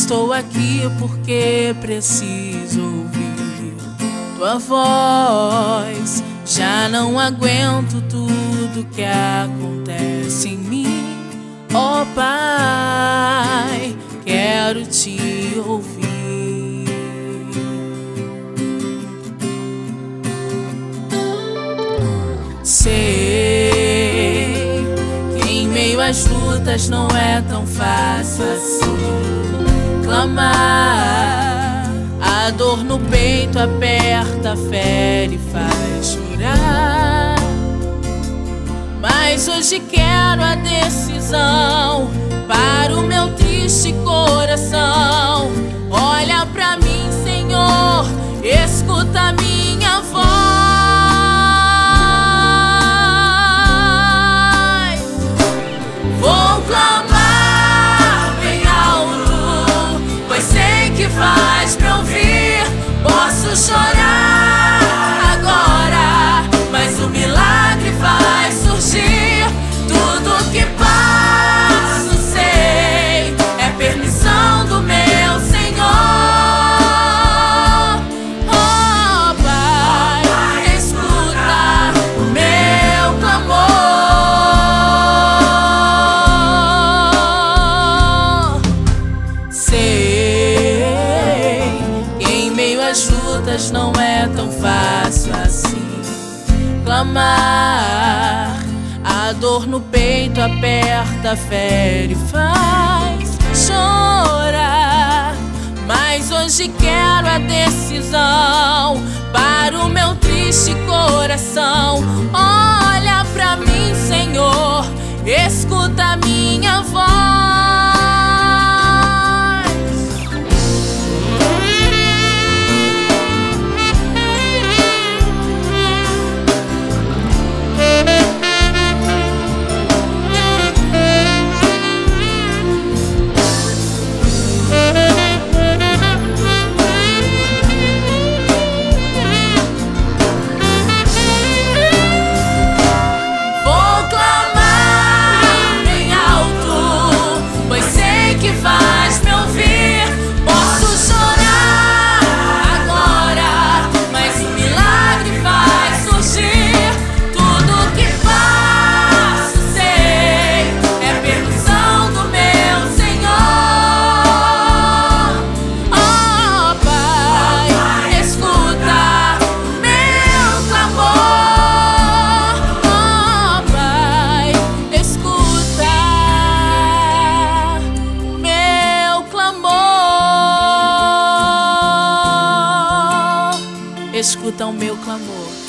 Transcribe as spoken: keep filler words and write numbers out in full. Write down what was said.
estou aqui porque preciso ouvir tua voz. Já não aguento tudo que acontece em mim. Ó Pai, quero te ouvir. Sei que em meio às lutas não é tão fácil assim clamar. A dor no peito aperta, fere e faz chorar. Mas hoje quero a decisão para o meu triste coração. Olha pra mim, Senhor, escuta minha voz. Vou clamar bem alto, pois sei que faz me ouvir. Posso chorar agora, mas o milagre vai surgir. Tudo que passo, sei, é permissão do meu Senhor. Oh Pai, escuta o meu clamor. Sei que em meio às lutas não é tão fácil assim clamar. A dor no peito aperta, fere e faz chorar. Mas hoje quero a decisão para o meu triste coração. Olha pra mim, Senhor, escuta minha voz. Escuta o meu clamor.